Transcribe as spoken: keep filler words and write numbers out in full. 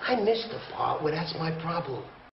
I missed the part where that's my problem.